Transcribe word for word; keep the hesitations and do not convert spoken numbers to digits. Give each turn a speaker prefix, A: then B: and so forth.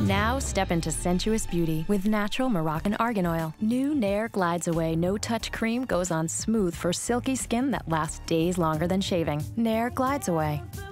A: Now step into sensuous beauty with natural Moroccan Argan Oil. New Nair Glides Away No-Touch Cream goes on smooth for silky skin that lasts days longer than shaving. Nair Glides Away.